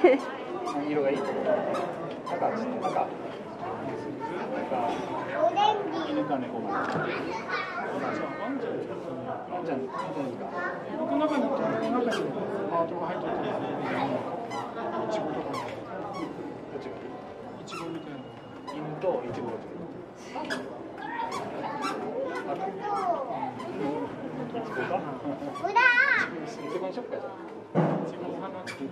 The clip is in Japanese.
色がいい。赤、犬か猫か。ワンちゃんか。この中にハートが入ってる。いちごとか。どっちがいちごみたいな。犬といちごが違う。赤。いちごか。いちごにしよっかじゃあ。いちごの花にする。